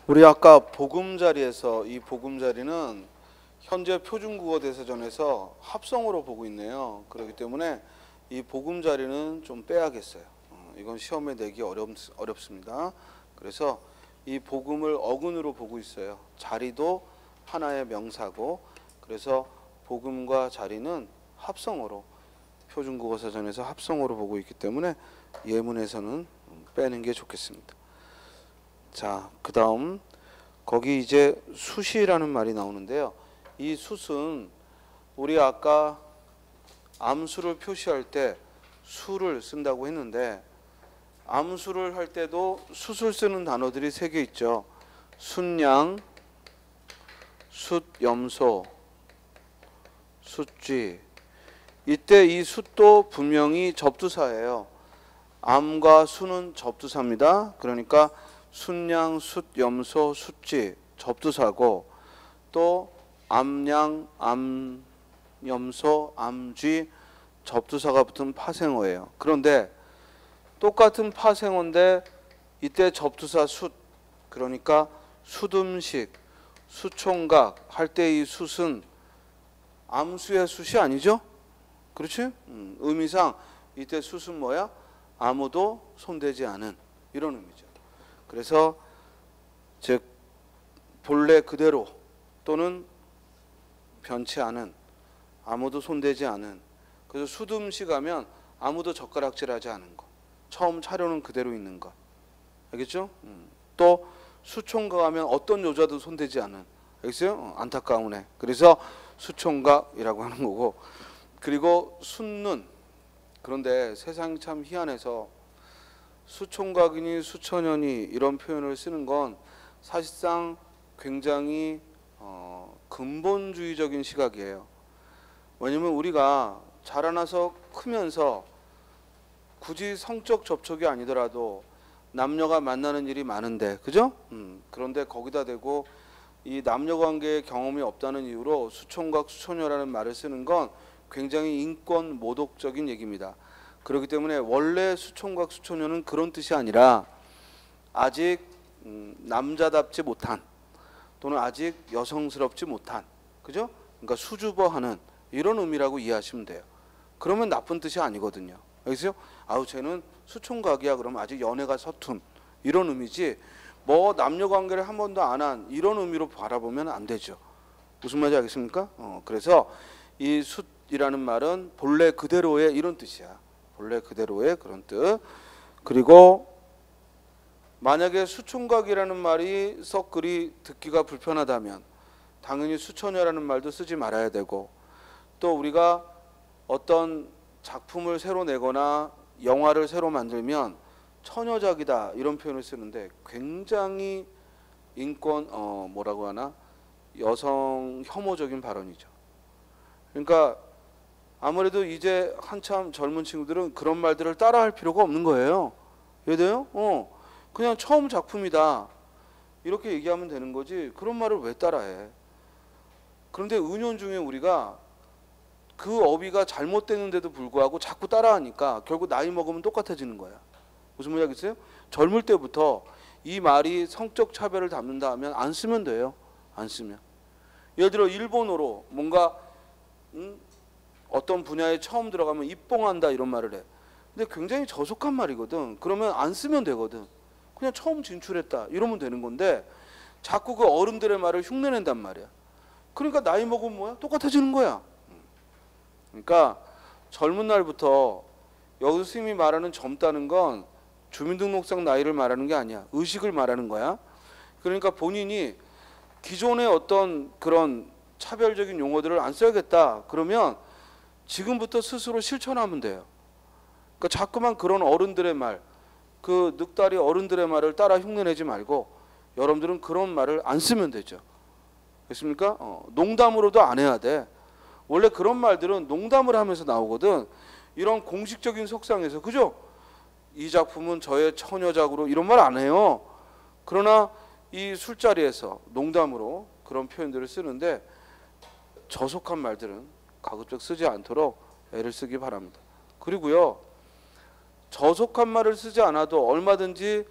우리 아까 보금자리에서 이 보금자리는 현재 표준국어 대사전에서 합성어로 보고 있네요. 그렇기 때문에 이 보금자리는 좀 빼야겠어요. 이건 시험에 내기 어렵습니다. 그래서 이 보금을 어근으로 보고 있어요. 자리도 하나의 명사고, 그래서 보금과 자리는 합성어로, 표준국어 사전에서 합성어로 보고 있기 때문에 예문에서는 빼는 게 좋겠습니다. 자, 그 다음 거기 이제 숫이라는 말이 나오는데요. 이 숫은 우리 아까 암수를 표시할 때 수를 쓴다고 했는데, 암수를 할 때도 숫을 쓰는 단어들이 3개 있죠. 숫양, 숫염소, 숫쥐. 이때 이 숫도 분명히 접두사예요. 암과 수는 접두사입니다. 그러니까 숫양, 숫염소, 숫쥐 접두사고, 또 암양, 암염소, 암쥐 접두사가 붙은 파생어예요. 그런데 똑같은 파생어인데 이때 접두사 숫, 그러니까 숫음식, 숫총각 할 때 이 숫은 암수의 숫이 아니죠? 그렇지? 의미상 이때 숫은 뭐야? 아무도 손대지 않은, 이런 의미죠. 그래서 즉 본래 그대로 또는 변치 않은, 아무도 손대지 않은. 그래서 숫음식 하면 아무도 젓가락질하지 않은 거, 처음 차려는 그대로 있는 거, 알겠죠? 또 숫총각 하면 어떤 여자도 손대지 않은, 알겠어요? 안타까운 애. 그래서 숫총각이라고 하는 거고. 그리고 숫눈. 그런데 세상이 참 희한해서 수총각이니 수처녀니 이런 표현을 쓰는 건 사실상 굉장히 근본주의적인 시각이에요. 왜냐면 우리가 자라나서 크면서 굳이 성적 접촉이 아니더라도 남녀가 만나는 일이 많은데, 그죠? 그런데 거기다 대고 이 남녀관계의 경험이 없다는 이유로 수총각, 수처녀라는 말을 쓰는 건 굉장히 인권 모독적인 얘기입니다. 그렇기 때문에 원래 수총각, 수처녀는 그런 뜻이 아니라 아직 남자답지 못한, 또는 아직 여성스럽지 못한, 그죠? 그러니까 수줍어하는 이런 의미라고 이해하시면 돼요. 그러면 나쁜 뜻이 아니거든요. 알겠어요? 아우 쟤는 수총각이야, 그러면 아직 연애가 서툰, 이런 의미지, 뭐 남녀 관계를 한 번도 안 한 이런 의미로 바라보면 안 되죠. 무슨 말인지 알겠습니까? 그래서 이 숫이라는 말은 본래 그대로의 이런 뜻이야. 본래 그대로의 그런 뜻. 그리고 만약에 수총각이라는 말이 썩 그리 듣기가 불편하다면 당연히 수처녀라는 말도 쓰지 말아야 되고, 또 우리가 어떤 작품을 새로 내거나 영화를 새로 만들면 처녀작이다 이런 표현을 쓰는데 굉장히 인권 뭐라고 하나, 여성 혐오적인 발언이죠. 그러니까 아무래도 이제 한참 젊은 친구들은 그런 말들을 따라할 필요가 없는 거예요. 이해돼요? 그냥 처음 작품이다 이렇게 얘기하면 되는 거지, 그런 말을 왜 따라해. 그런데 은연중에 우리가 그 어휘가 잘못되는데도 불구하고 자꾸 따라하니까 결국 나이 먹으면 똑같아지는 거야. 무슨 말인지 알겠어요? 젊을 때부터 이 말이 성적 차별을 담는다 하면 안 쓰면 돼요. 안 쓰면. 예를 들어 일본어로 뭔가 어떤 분야에 처음 들어가면 입봉한다 이런 말을 해. 근데 굉장히 저속한 말이거든. 그러면 안 쓰면 되거든. 그냥 처음 진출했다 이러면 되는 건데 자꾸 그 어른들의 말을 흉내낸단 말이야. 그러니까 나이 먹으면 뭐야? 똑같아지는 거야. 그러니까 젊은 날부터, 여기서 스님이 말하는 젊다는 건 주민등록상 나이를 말하는 게 아니야. 의식을 말하는 거야. 그러니까 본인이 기존의 어떤 그런 차별적인 용어들을 안 써야겠다 그러면 지금부터 스스로 실천하면 돼요. 그러니까 자꾸만 그런 어른들의 말, 그 늑다리 어른들의 말을 따라 흉내내지 말고 여러분들은 그런 말을 안 쓰면 되죠. 됐습니까? 농담으로도 안 해야 돼. 원래 그런 말들은 농담을 하면서 나오거든. 이런 공식적인 석상에서, 그죠? 이 작품은 저의 처녀작으로 이런 말 안 해요. 그러나 이 술자리에서 농담으로 그런 표현들을 쓰는데 저속한 말들은 가급적 쓰지 않도록 애를 쓰기 바랍니다. 그리고요, 저속한 말을 쓰지 않아도 얼마든지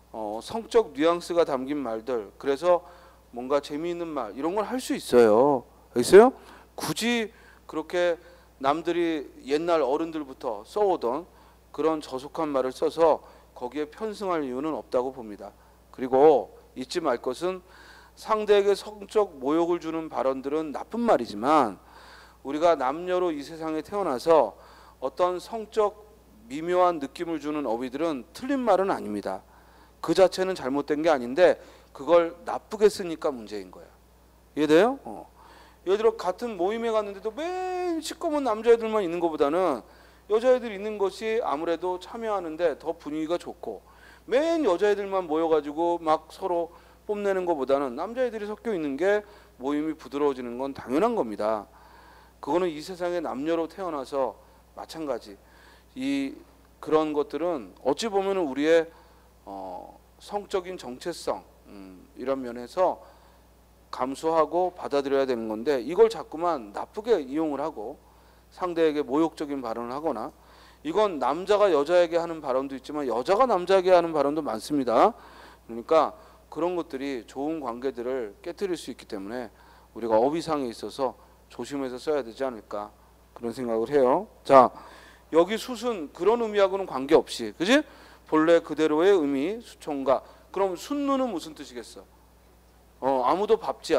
성적 뉘앙스가 담긴 말들, 그래서 뭔가 재미있는 말 이런 걸 할 수 있어요. 알겠어요? 굳이 그렇게 남들이 옛날 어른들부터 써오던 그런 저속한 말을 써서 거기에 편승할 이유는 없다고 봅니다. 그리고 잊지 말 것은 상대에게 성적 모욕을 주는 발언들은 나쁜 말이지만 우리가 남녀로 이 세상에 태어나서 어떤 성적 미묘한 느낌을 주는 어휘들은 틀린 말은 아닙니다. 그 자체는 잘못된 게 아닌데 그걸 나쁘게 쓰니까 문제인 거야. 이해돼요? 예를 들어 같은 모임에 갔는데도 맨 시꺼먼 남자애들만 있는 것보다는 여자애들 있는 것이 아무래도 참여하는데 더 분위기가 좋고, 맨 여자애들만 모여가지고 막 서로 뽐내는 것보다는 남자애들이 섞여 있는 게 모임이 부드러워지는 건 당연한 겁니다. 그거는 이 세상에 남녀로 태어나서 마찬가지. 그런 것들은 어찌 보면 우리의 성적인 정체성 이런 면에서 감수하고 받아들여야 되는 건데, 이걸 자꾸만 나쁘게 이용을 하고 상대에게 모욕적인 발언을 하거나, 이건 남자가 여자에게 하는 발언도 있지만 여자가 남자에게 하는 발언도 많습니다. 그러니까 그런 것들이 좋은 관계들을 깨트릴 수 있기 때문에 우리가 어휘상에 있어서 조심해서 써야 되지 않을까, 그런 생각을 해요. 자, 여기 숫은 그런 의미하고는 관계없이, 그지? 본래 그대로의 의미, 수총각. 그럼 숫누는 무슨 뜻이겠어? 아무도 밟지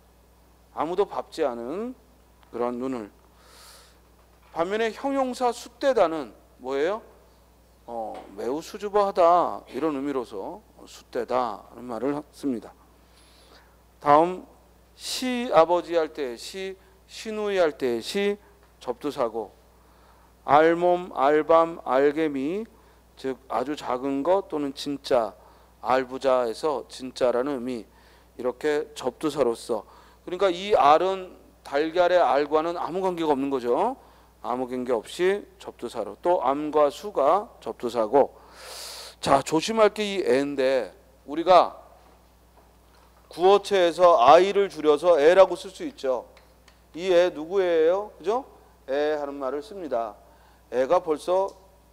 않은 그런 눈을. 반면에 형용사 숫대다는 뭐예요? 매우 수줍어하다 이런 의미로서 숫대다라는 말을 씁니다. 다음 시아버지 할 때 시, 시누이 할 때 시, 접두사고. 알몸, 알밤, 알개미, 즉 아주 작은 것 또는 진짜, 알부자에서 진짜라는 의미, 이렇게 접두사로서. 그러니까 이 알은 달걀의 알과는 아무 관계가 없는 거죠. 아무 관계 없이 접두사로. 또 암과 수가 접두사고. 자, 조심할 게 이 애인데, 우리가 구어체에서 아이를 줄여서 애라고 쓸 수 있죠. 이 애 누구 애예요? 그죠? 애 하는 말을 씁니다. 애가 벌써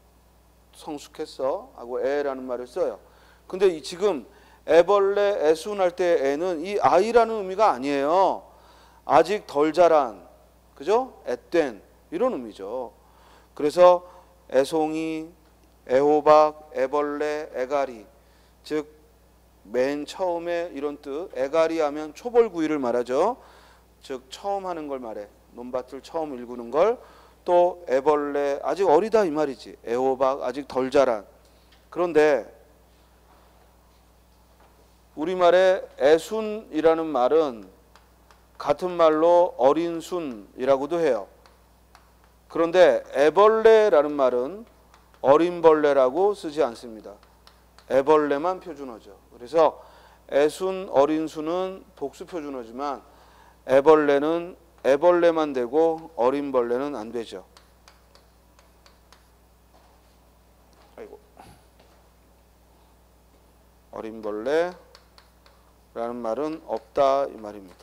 성숙했어 하고 애라는 말을 써요. 근데 지금 애벌레, 애순할 때 애는 이 아이라는 의미가 아니에요. 아직 덜 자란, 그죠? 앳된 이런 의미죠. 그래서 애송이, 애호박, 애벌레, 애가리, 즉 맨 처음에 이런 뜻. 애가리 하면 초벌구이를 말하죠. 즉 처음 하는 걸 말해. 논밭을 처음 일구는 걸. 또 애벌레, 아직 어리다 이 말이지. 애호박, 아직 덜 자란. 그런데 우리말에 애순이라는 말은 같은 말로 어린 순이라고도 해요. 그런데 애벌레라는 말은 어린 벌레라고 쓰지 않습니다. 애벌레만 표준어죠. 그래서 애순, 어린 순은 복수 표준어지만 애벌레는 애벌레만 되고 어린 벌레는 안 되죠. 아이고. 어린 벌레라는 말은 없다 이 말입니다.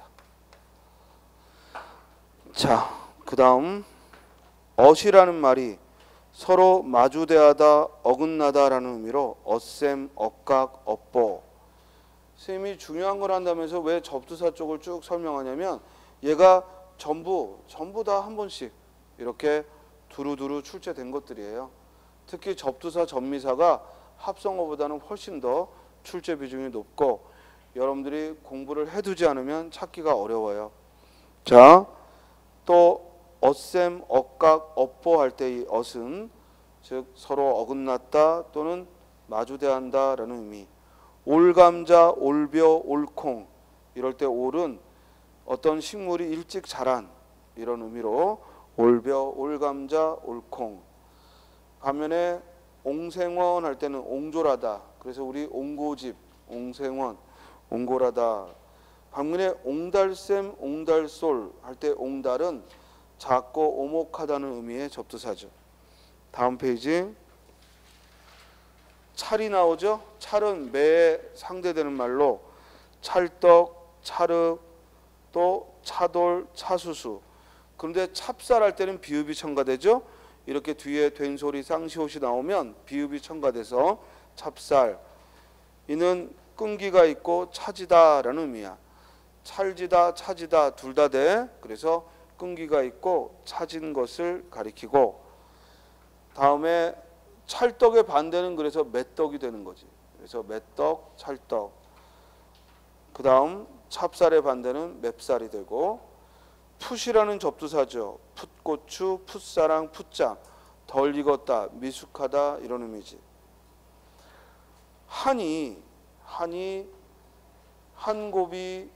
자, 그 다음 어시라는 말이 서로 마주대하다, 어긋나다라는 의미로 어셈, 억각, 업보. 선생님이 중요한 걸 한다면서 왜 접두사 쪽을 쭉 설명하냐면, 얘가 전부 다 한 번씩 이렇게 두루두루 출제된 것들이에요. 특히 접두사, 접미사가 합성어보다는 훨씬 더 출제 비중이 높고 여러분들이 공부를 해두지 않으면 찾기가 어려워요. 자, 또 어셈, 억각, 업보 할 때 이 어은 즉 서로 어긋났다 또는 마주대한다 라는 의미. 올감자, 올벼, 올콩 이럴 때 올은 어떤 식물이 일찍 자란 이런 의미로 올벼, 올감자, 올콩. 반면에 옹생원 할 때는 옹졸하다. 그래서 우리 옹고집, 옹생원, 옹골하다. 반면에 옹달샘, 옹달솔 할 때 옹달은 작고 오목하다는 의미의 접두사죠. 다음 페이지. 찰이 나오죠. 찰은 매에 상대되는 말로 찰떡, 찰흙, 또 차돌, 차수수. 그런데 찹쌀 할 때는 비읍이 첨가되죠. 이렇게 뒤에 된소리, 쌍시옷이 나오면 비읍이 첨가돼서 찹쌀. 이는 끈기가 있고 차지다라는 의미야. 찰지다, 차지다 둘 다 돼. 그래서 끈기가 있고 차진 것을 가리키고, 다음에 찰떡의 반대는 그래서 매떡이 되는 거지. 그래서 매떡, 찰떡. 그 다음 찹쌀의 반대는 맵쌀이 되고, 풋이라는 접두사죠. 풋고추, 풋사랑, 풋장. 덜 익었다, 미숙하다 이런 의미지. 한이 한고비,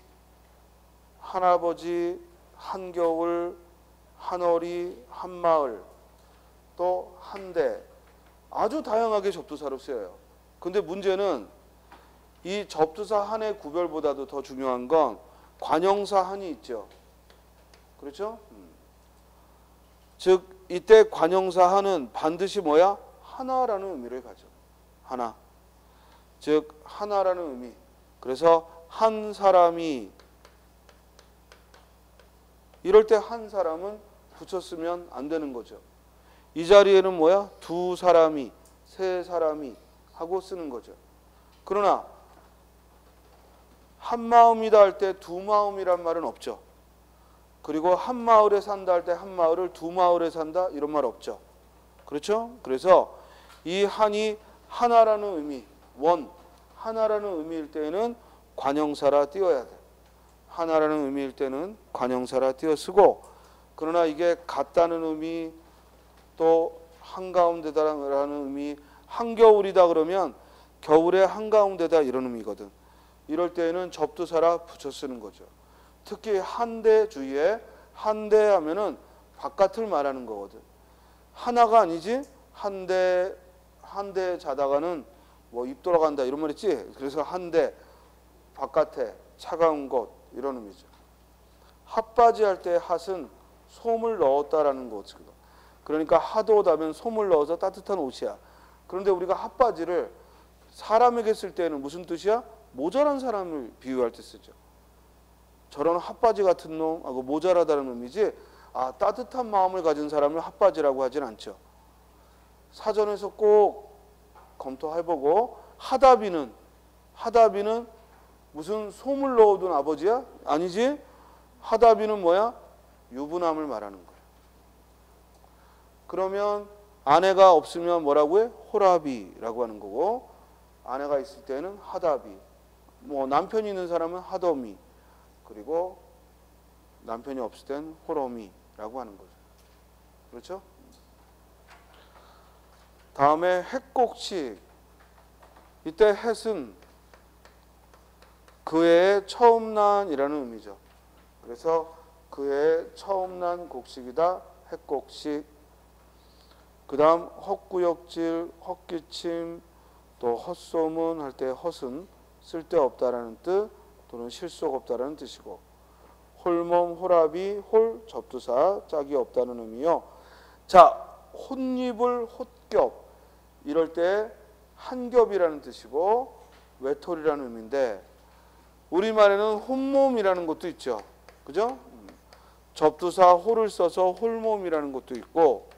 한아버지, 한겨울, 한어리, 한마을, 또 한대, 아주 다양하게 접두사로 쓰여요. 근데 문제는 이 접두사 한의 구별보다도 더 중요한 건 관형사 한이 있죠. 그렇죠? 즉 이때 관형사 한은 반드시 뭐야? 하나라는 의미를 가져. 하나. 즉 하나라는 의미. 그래서 한 사람이, 이럴 때 한 사람은 붙였으면 안 되는 거죠. 이 자리에는 뭐야? 두 사람이, 세 사람이 하고 쓰는 거죠. 그러나 한 마음이다 할 때 두 마음이란 말은 없죠. 그리고 한 마을에 산다 할 때 한 마을을 두 마을에 산다 이런 말 없죠. 그렇죠? 그래서 이 한이 하나라는 의미, 원, 하나라는 의미일 때에는 관형사라 띄어야 돼. 하나라는 의미일 때는 관형사라 띄어 쓰고, 그러나 이게 같다는 의미, 또 한가운데다라는 의미, 한겨울이다 그러면 겨울의 한가운데다 이런 의미거든. 이럴 때에는 접두사라 붙여 쓰는 거죠. 특히 한대 주의에, 한대 하면은 바깥을 말하는 거거든. 하나가 아니지, 한대 자다가는 뭐 입 돌아간다 이런 말 있지. 그래서 한대, 바깥에, 차가운 곳 이런 의미죠. 핫바지 할 때 핫은 솜을 넣었다라는 거거든. 그러니까 핫옷하면 솜을 넣어서 따뜻한 옷이야. 그런데 우리가 핫바지를 사람에게 쓸 때는 무슨 뜻이야? 모자란 사람을 비유할 때 쓰죠. 저런 핫바지 같은 놈하고 모자라다는 의미지, 따뜻한 마음을 가진 사람을 핫바지라고 하진 않죠. 사전에서 꼭 검토해보고, 하다비는 무슨 솜을 넣어둔 아버지야? 아니지. 하다비는 뭐야? 유부남을 말하는 거야. 그러면 아내가 없으면 뭐라고 해? 호라비라고 하는 거고, 아내가 있을 때는 하다비, 뭐 남편이 있는 사람은 하더미, 그리고 남편이 없을 때는 호러미라고 하는 거죠. 그렇죠? 다음에 햇곡식. 이때 햇은 그의 처음 난이라는 의미죠. 그래서 그의 처음 난 곡식이다. 햇곡식. 그 다음 헛구역질, 헛기침, 또 헛소문 할 때 헛은 쓸데없다라는 뜻 또는 실속 없다라는 뜻이고, 홀몸, 홀압이, 홀 접두사, 짝이 없다는 의미요. 자, 혼입을 헛겹, 이럴 때 한겹이라는 뜻이고 외톨이라는 의미인데, 우리말에는 혼몸이라는 것도 있죠. 그죠? 접두사 홀을 써서 홀몸이라는 것도 있고,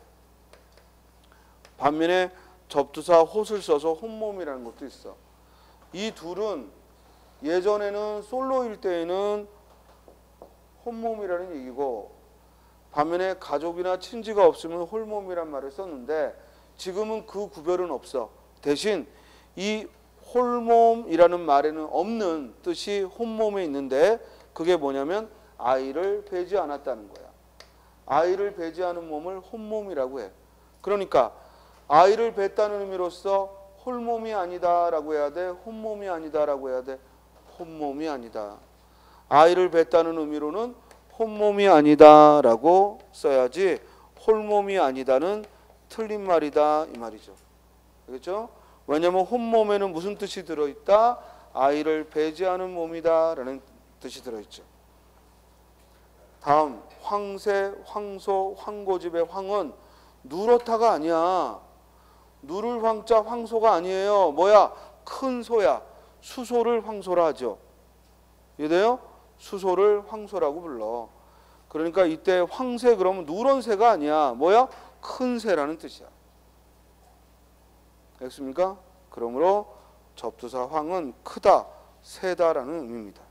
반면에 접두사 헛을 써서 혼몸이라는 것도 있어. 이 둘은 예전에는 솔로일 때에는 혼몸이라는 얘기고, 반면에 가족이나 친지가 없으면 홀몸이란 말을 썼는데, 지금은 그 구별은 없어. 대신 이 홀몸이라는 말에는 없는 뜻이 혼몸에 있는데, 그게 뭐냐면 아이를 배지 않았다는 거야. 아이를 배지 않은 몸을 혼몸이라고 해. 그러니까 아이를 뱄다는 의미로서 홀몸이 아니다라고 해야 돼? 혼몸이 아니다라고 해야 돼? 혼몸이 아니다. 아이를 뱄다는 의미로는 혼몸이 아니다라고 써야지, 홀몸이 아니다는 틀린 말이다 이 말이죠. 알겠죠? 왜냐하면 혼몸에는 무슨 뜻이 들어있다? 아이를 배제하는 몸이다 라는 뜻이 들어있죠. 다음 황새, 황소, 황고집의 황은 누렇다가 아니야. 누를 황자 황소가 아니에요. 뭐야? 큰 소야. 수소를 황소라 하죠. 이해돼요? 수소를 황소라고 불러. 그러니까 이때 황새 그러면 누런 새가 아니야. 뭐야? 큰 새라는 뜻이야. 알겠습니까? 그러므로 접두사 황은 크다, 세다라는 의미입니다.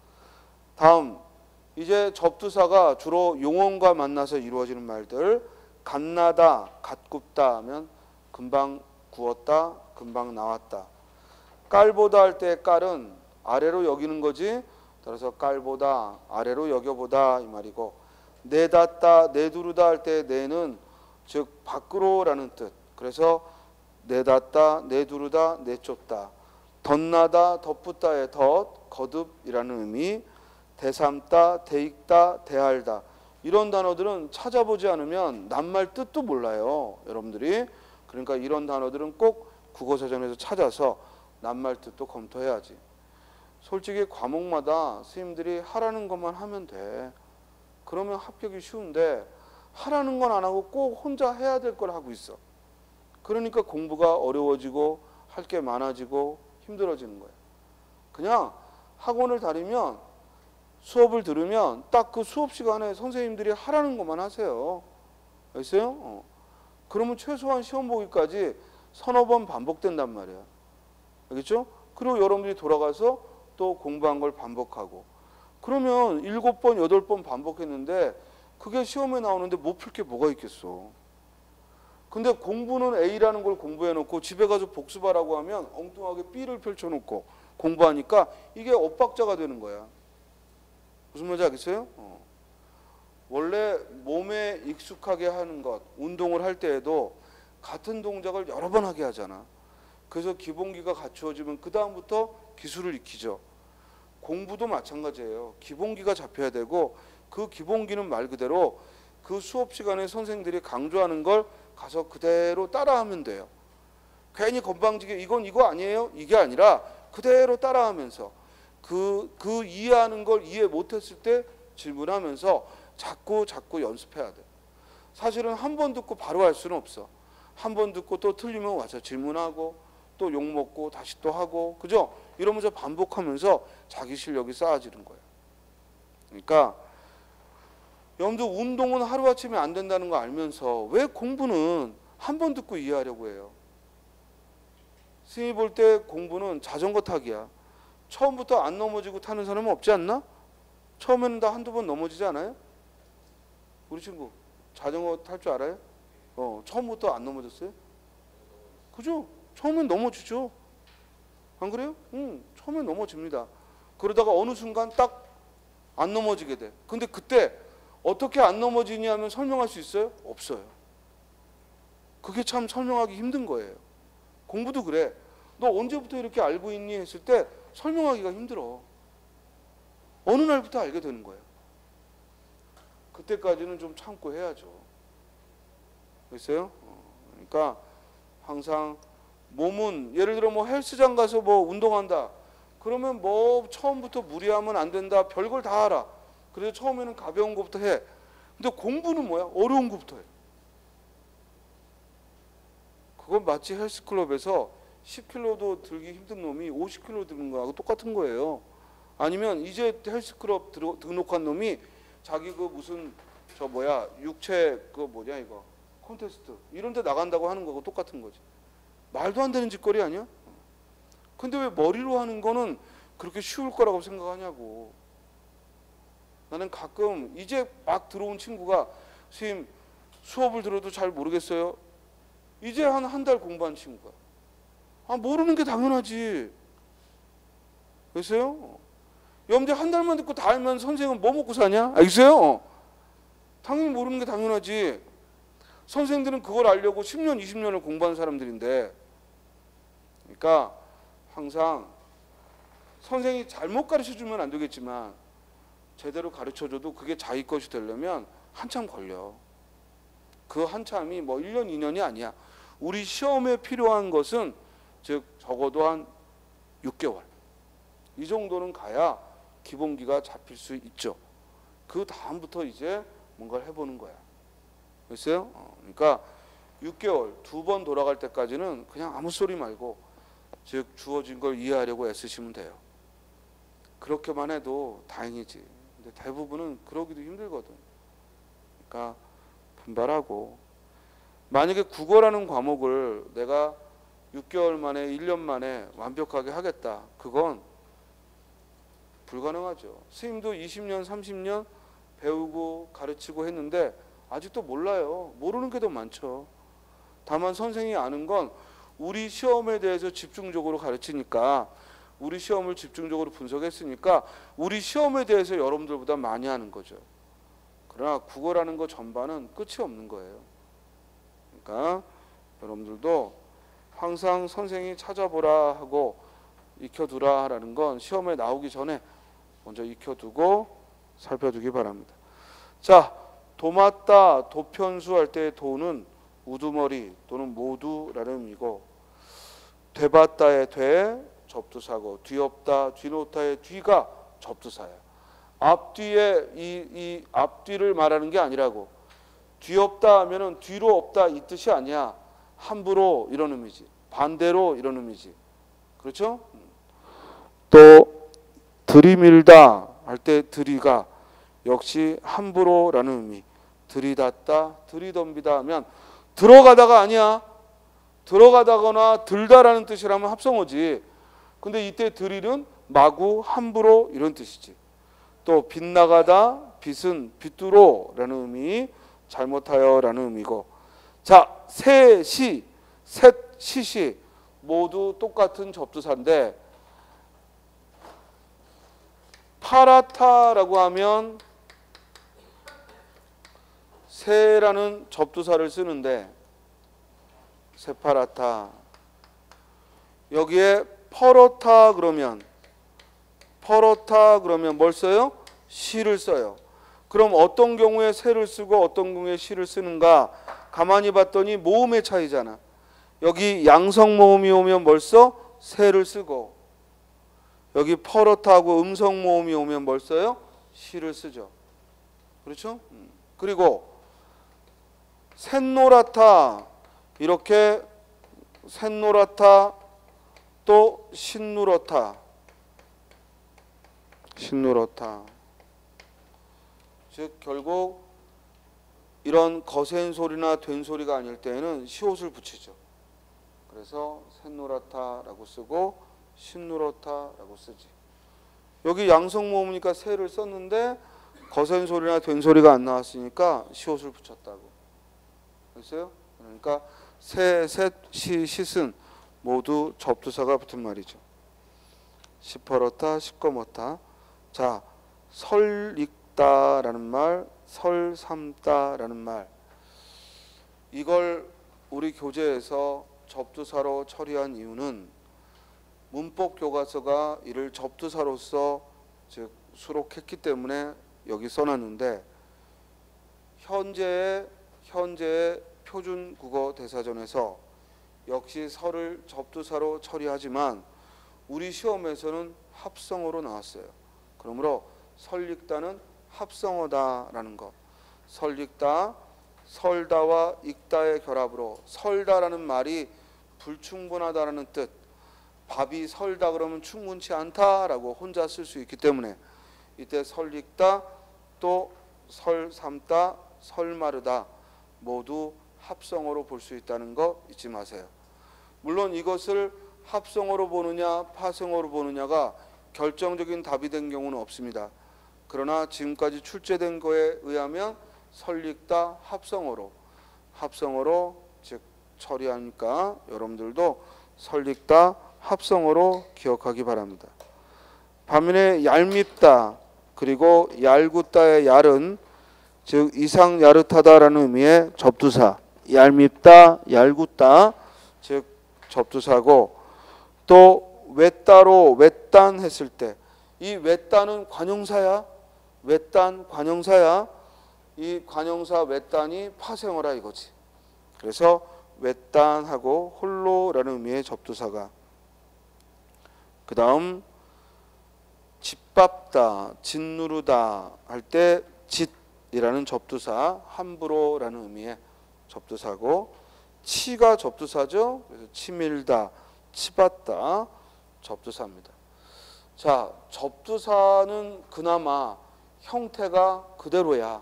다음, 이제 접두사가 주로 용언과 만나서 이루어지는 말들, 갓나다, 갓굽다 하면 금방 구웠다, 금방 나왔다. 깔보다 할 때 깔은 아래로 여기는 거지. 따라서 깔보다, 아래로 여겨보다 이 말이고, 내닫다, 내두르다 할 때 내는 즉 밖으로라는 뜻. 그래서 내닫다, 내두르다, 내쫓다. 덧나다, 덧붙다의 덧, 거듭이라는 의미. 대삼다, 대익다, 대알다. 이런 단어들은 찾아보지 않으면 낱말 뜻도 몰라요. 여러분들이. 그러니까 이런 단어들은 꼭 국어사전에서 찾아서 낱말 뜻도 검토해야지. 솔직히 과목마다 선생님들이 하라는 것만 하면 돼. 그러면 합격이 쉬운데 하라는 건 안 하고 꼭 혼자 해야 될 걸 하고 있어. 그러니까 공부가 어려워지고 할 게 많아지고 힘들어지는 거야. 그냥 학원을 다니면 수업을 들으면 딱 그 수업 시간에 선생님들이 하라는 것만 하세요. 알겠어요? 그러면 최소한 시험 보기까지 서너 번 반복된단 말이야. 알겠죠? 그리고 여러분들이 돌아가서 또 공부한 걸 반복하고. 그러면 7번, 8번 반복했는데 그게 시험에 나오는데 못 풀 게 뭐가 있겠어. 근데 공부는 A라는 걸 공부해놓고 집에 가서 복습하라고 하면 엉뚱하게 B를 펼쳐놓고 공부하니까 이게 엇박자가 되는 거야. 무슨 말인지 알겠어요? 원래 몸에 익숙하게 하는 것, 운동을 할 때에도 같은 동작을 여러 번 하게 하잖아. 그래서 기본기가 갖추어지면 그 다음부터 기술을 익히죠. 공부도 마찬가지예요. 기본기가 잡혀야 되고 그 기본기는 말 그대로 그 수업 시간에 선생님들이 강조하는 걸 가서 그대로 따라하면 돼요. 괜히 건방지게 이건 이거 아니에요? 이게 아니라 그대로 따라하면서 그 이해하는 걸 이해 못했을 때 질문하면서 자꾸 연습해야 돼. 사실은 한 번 듣고 바로 할 수는 없어. 한 번 듣고 또 틀리면 와서 질문하고 또 욕먹고 다시 또 하고, 그죠? 이러면서 반복하면서 자기 실력이 쌓아지는 거예요. 그러니까 여러분들 운동은 하루아침에 안 된다는 거 알면서 왜 공부는 한 번 듣고 이해하려고 해요? 선생님이 볼 때 공부는 자전거 타기야. 처음부터 안 넘어지고 타는 사람은 없지 않나? 처음에는 다 한두 번 넘어지지 않아요? 우리 친구 자전거 탈 줄 알아요? 처음부터 안 넘어졌어요? 그죠? 처음엔 넘어지죠. 안 그래요? 처음엔 넘어집니다. 그러다가 어느 순간 딱 안 넘어지게 돼. 근데 그때 어떻게 안 넘어지냐 하면 설명할 수 있어요? 없어요. 그게 참 설명하기 힘든 거예요. 공부도 그래. 너 언제부터 이렇게 알고 있니? 했을 때 설명하기가 힘들어. 어느 날부터 알게 되는 거예요. 그때까지는 좀 참고 해야죠. 그랬어요? 그러니까 항상 몸은 예를 들어 뭐 헬스장 가서 뭐 운동한다. 그러면 뭐 처음부터 무리하면 안 된다. 별걸 다 알아. 그래서 처음에는 가벼운 것부터 해. 근데 공부는 뭐야? 어려운 것부터 해. 그건 마치 헬스클럽에서 10kg도 들기 힘든 놈이 50kg 드는 거하고 똑같은 거예요. 아니면 이제 헬스클럽 등록한 놈이 자기 그 무슨 육체 그 뭐냐 이거 콘테스트 이런 데 나간다고 하는 거하고 똑같은 거지. 말도 안 되는 짓거리 아니야? 근데 왜 머리로 하는 거는 그렇게 쉬울 거라고 생각하냐고. 나는 가끔 이제 막 들어온 친구가 선생님 수업을 들어도 잘 모르겠어요. 이제 한 달 공부한 친구가. 모르는 게 당연하지. 그랬어요? 여러분들 한 달만 듣고 다 알면 선생은 뭐 먹고 사냐? 알겠어요? 당연히 모르는 게 당연하지. 선생들은 그걸 알려고 10년, 20년을 공부한 사람들인데. 그러니까 항상 선생이 잘못 가르쳐주면 안 되겠지만 제대로 가르쳐줘도 그게 자기 것이 되려면 한참 걸려. 그 한참이 뭐 1년, 2년이 아니야. 우리 시험에 필요한 것은 즉 적어도 한 6개월. 이 정도는 가야 기본기가 잡힐 수 있죠. 그 다음부터 이제 뭔가를 해보는 거야. 됐어요? 그러니까 6개월, 2번 돌아갈 때까지는 그냥 아무 소리 말고 즉 주어진 걸 이해하려고 애쓰시면 돼요. 그렇게만 해도 다행이지. 근데 대부분은 그러기도 힘들거든. 그러니까 분발하고 만약에 국어라는 과목을 내가 6개월 만에 1년 만에 완벽하게 하겠다. 그건 불가능하죠. 스님도 20년 30년 배우고 가르치고 했는데 아직도 몰라요. 모르는 게 더 많죠. 다만 선생이 아는 건 우리 시험에 대해서 집중적으로 가르치니까, 우리 시험을 집중적으로 분석했으니까 우리 시험에 대해서 여러분들보다 많이 하는 거죠. 그러나 국어라는 거 전반은 끝이 없는 거예요. 그러니까 여러분들도 항상 선생이 찾아보라 하고 익혀두라 라는 건 시험에 나오기 전에 먼저 익혀두고 살펴두기 바랍니다. 자, 도맞다, 도편수 할 때의 도는 우두머리 또는 모두라는 의미고, 되봤다의 되 접두사고, 뒤엎다, 뒤놓다의 뒤가 접두사예요. 앞뒤에 이 앞뒤를 말하는 게 아니라고. 뒤엎다 하면은 뒤로 없다 이 뜻이 아니야. 함부로 이런 의미지. 반대로 이런 의미지. 그렇죠? 또 들이밀다 할 때 들이가 역시 함부로라는 의미. 들이닫다, 들이덤비다 하면 들어가다가 아니야. 들어가다거나 들다라는 뜻이라면 합성어지. 근데 이때 들이는 마구 함부로 이런 뜻이지. 또 빗나가다, 빗은 빗두로라는 의미, 잘못하여라는 의미고. 자, 셋, 시시 모두 똑같은 접두사인데, 파라타라고 하면 새라는 접두사를 쓰는데, 세파라타. 여기에 퍼러타 그러면 뭘 써요? 시를 써요. 그럼 어떤 경우에 새를 쓰고 어떤 경우에 시를 쓰는가? 가만히 봤더니 모음의 차이잖아. 여기 양성 모음이 오면 뭘 써? 새를 쓰고, 여기 퍼러타하고 음성 모음이 오면 뭘 써요? 시를 쓰죠. 그렇죠? 그리고 샛노랗다, 이렇게 샛노랗다, 또 신누렇다. 즉 결국 이런 거센 소리나 된 소리가 아닐 때에는 시옷을 붙이죠. 그래서 샛노랗다라고 쓰고 신누렇다라고 쓰지. 여기 양성 모음이니까 새를 썼는데 거센 소리나 된 소리가 안 나왔으니까 시옷을 붙였다고. 됐어요? 그러니까 새, 셋, 시은 모두 접두사가 붙은 말이죠. 시퍼렇다, 시꺼멓다. 자, 설익다라는 말, 설삼다라는 말. 이걸 우리 교재에서 접두사로 처리한 이유는 문법 교과서가 이를 접두사로서 즉 수록했기 때문에 여기 써놨는데, 현재의 표준 국어 대사전에서 역시 설을 접두사로 처리하지만 우리 시험에서는 합성어로 나왔어요. 그러므로 설익다는 합성어다라는 것. 설익다, 설다와 익다의 결합으로, 설다라는 말이 불충분하다라는 뜻. 밥이 설다 그러면 충분치 않다라고 혼자 쓸 수 있기 때문에 이때 설익다, 또 설삼다, 설마르다 모두 합성어로 볼 수 있다는 거 잊지 마세요. 물론 이것을 합성어로 보느냐 파성어로 보느냐가 결정적인 답이 된 경우는 없습니다. 그러나 지금까지 출제된 거에 의하면 설익다 합성어로 즉 처리하니까 여러분들도 설익다 합성어로 기억하기 바랍니다. 반면에 얄밉다 그리고 얄궂다의 얄은 즉 이상 야릇하다라는 의미의 접두사, 얄밉다, 얄궂다 즉 접두사고, 또 외따로 외딴 했을 때 이 외딴은 관용사야. 이 관용사 외딴이 파생어라 이거지. 그래서 외딴하고 홀로라는 의미의 접두사가. 그 다음 짓밟다, 짓누르다 할 때 짓이라는 접두사, 함부로라는 의미의 접두사고, 치가 접두사죠. 그래서 치밀다, 치받다 접두사입니다. 자, 접두사는 그나마 형태가 그대로야.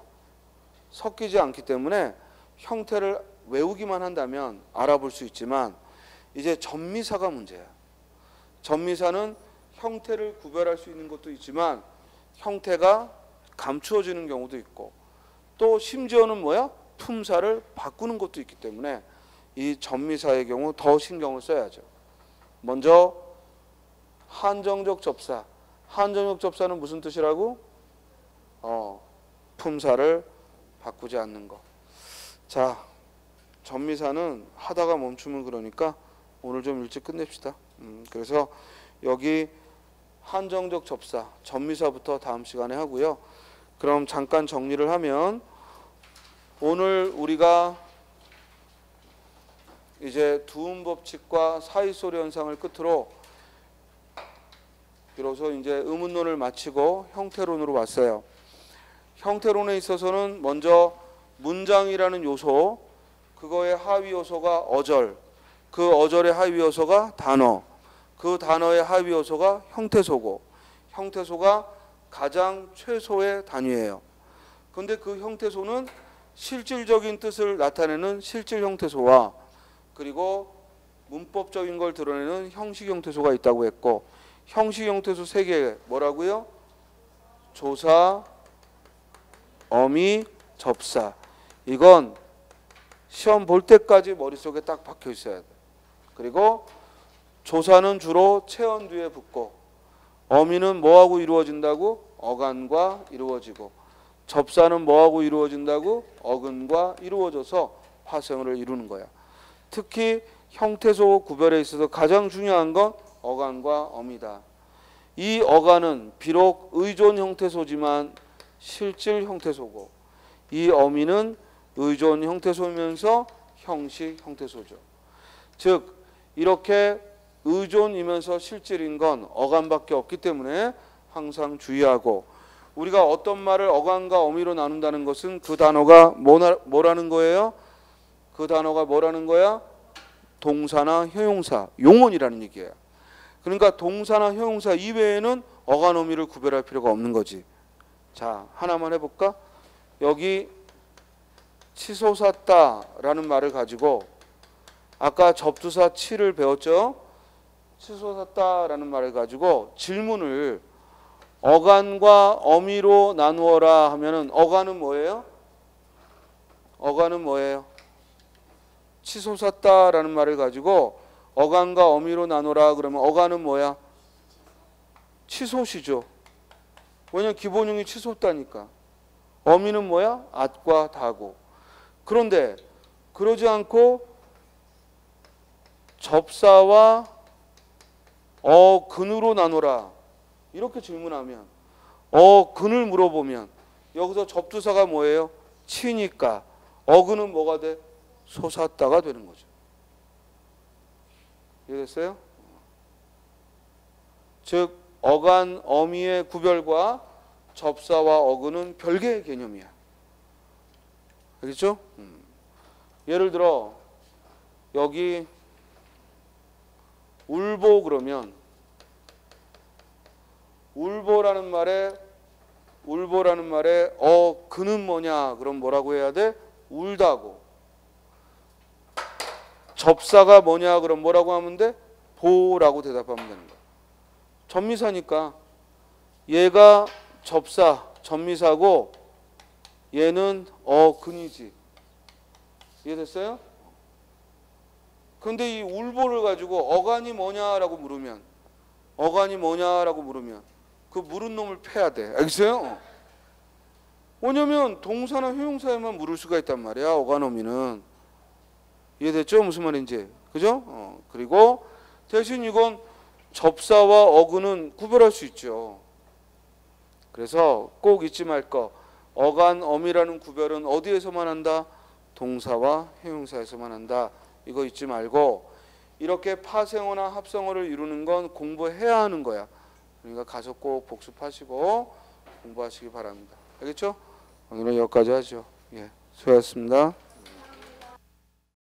섞이지 않기 때문에 형태를 외우기만 한다면 알아볼 수 있지만, 이제 전미사가 문제야. 전미사는 형태를 구별할 수 있는 것도 있지만 형태가 감추어지는 경우도 있고 또 심지어는 뭐야? 품사를 바꾸는 것도 있기 때문에 이 전미사의 경우 더 신경을 써야죠. 먼저 한정적 접사. 한정적 접사는 무슨 뜻이라고? 품사를 바꾸지 않는 거. 자, 전미사는 하다가 멈추면 그러니까 오늘 좀 일찍 끝냅시다. 그래서 여기 한정적 접사, 전미사부터 다음 시간에 하고요. 그럼 잠깐 정리를 하면 오늘 우리가 이제 두음 법칙과 사이소리 현상을 끝으로 비로소 이제 의문론을 마치고 형태론으로 왔어요. 형태론에 있어서는 먼저 문장이라는 요소, 그거의 하위 요소가 어절, 그 어절의 하위 요소가 단어, 그 단어의 하위 요소가 형태소고, 형태소가 가장 최소의 단위예요. 그런데 그 형태소는 실질적인 뜻을 나타내는 실질 형태소와 그리고 문법적인 걸 드러내는 형식 형태소가 있다고 했고, 형식 형태소 3개 뭐라고요? 조사, 어미, 접사. 이건 시험 볼 때까지 머릿속에 딱 박혀 있어야 돼. 그리고 조사는 주로 체언 뒤에 붙고, 어미는 뭐하고 이루어진다고? 어간과 이루어지고, 접사는 뭐하고 이루어진다고? 어근과 이루어져서 파생어를 이루는 거야. 특히 형태소 구별에 있어서 가장 중요한 건 어간과 어미다. 이 어간은 비록 의존 형태소지만 실질 형태소고, 이 어미는 의존 형태소이면서 형식 형태소죠. 즉 이렇게 의존이면서 실질인 건 어간밖에 없기 때문에 항상 주의하고, 우리가 어떤 말을 어간과 어미로 나눈다는 것은 그 단어가 뭐라는 거예요? 그 단어가 뭐라는 거야? 동사나 형용사, 용언이라는 얘기예요. 그러니까 동사나 형용사 이외에는 어간 어미를 구별할 필요가 없는 거지. 자, 하나만 해볼까? 여기 치솟았다라는 말을 가지고 아까 접두사 치를 배웠죠? 치솟았다라는 말을 가지고 질문을 어간과 어미로 나누어라 하면은 어간은 뭐예요? 어간은 뭐예요? 치솟았다라는 말을 가지고 어간과 어미로 나누라 그러면 어간은 뭐야? 치솟이죠. 왜냐면 기본형이 치솟다니까. 어미는 뭐야? at과 다고. 그런데 그러지 않고 접사와 어근으로 나누라 이렇게 질문하면, 어근을 물어보면 여기서 접두사가 뭐예요? 치니까 어근은 뭐가 돼? 솟았다가 되는 거죠. 이해됐어요? 즉 어간 어미의 구별과 접사와 어근은 별개의 개념이야. 알겠죠? 예를 들어 여기 울보 그러면 울보라는 말에 그는 뭐냐? 그럼 뭐라고 해야 돼? 울다고. 접사가 뭐냐? 그럼 뭐라고 하면 돼? 보라고 대답하면 되는 거야. 전미사니까 얘가 접사, 전미사고 얘는 근이지. 이해됐어요? 근데 이 울보를 가지고 어간이 뭐냐라고 물으면 그 물은 놈을 패야 돼. 알겠어요? 왜냐면 동사나 형용사에만 물을 수가 있단 말이야. 어간 어미는. 이해됐죠? 무슨 말인지. 그죠? 그리고 대신 이건 접사와 어근은 구별할 수 있죠. 그래서 꼭 잊지 말 거. 어간 어미라는 구별은 어디에서만 한다? 동사와 형용사에서만 한다. 이거 잊지 말고, 이렇게 파생어나 합성어를 이루는 건 공부해야 하는 거야. 그러니까 가서 꼭 복습하시고 공부하시기 바랍니다. 알겠죠? 오늘은 여기까지 하죠. 예, 수고하셨습니다.